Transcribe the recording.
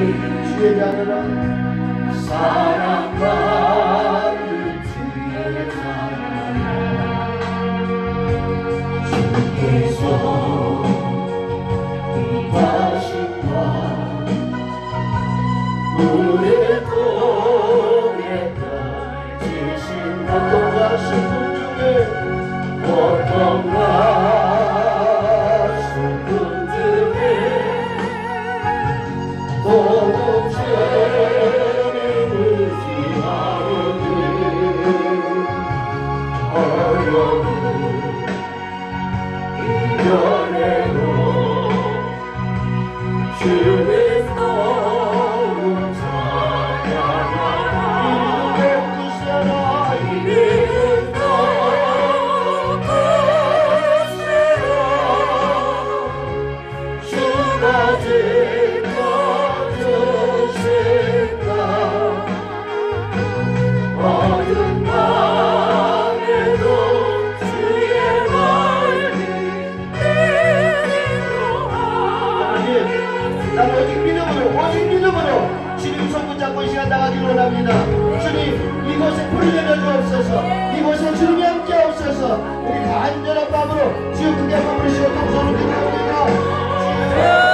주의 자녀라 사랑받는 주의 자녀라 주께서 이 자신과 우리 통해 펼치신 고통과 슬픔 중에 고통과 슬픔 중에 공동체를 의지하오니 어려운 이겨내고 주의 성을 찬양하라 이름도 크시라 주가 지켜주신다 어두운 밤에도 주의 말씀 난 오직 믿음으로 주님 손 붙잡고 이 시간 나가기를 원합니다. 주님 이곳에 불이 내려 주옵소서. 이곳에 주님이 함께 하옵소서. 우리 간절한 마음으로 주여 크게 한번 부르시고 동서로 기도합니다.